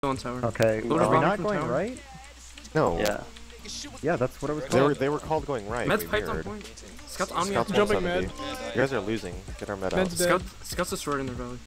on tower. Okay, Go to are we bottom not from going tower. right? No. Yeah. Yeah, that's what I was told. They were called going right. Med's We piped on mirrored. point. Scout's on me. Scout's on Jumping jumping point. med. med. You guys are losing. Get our med out. Med's dead. Scout's destroyed in their belly.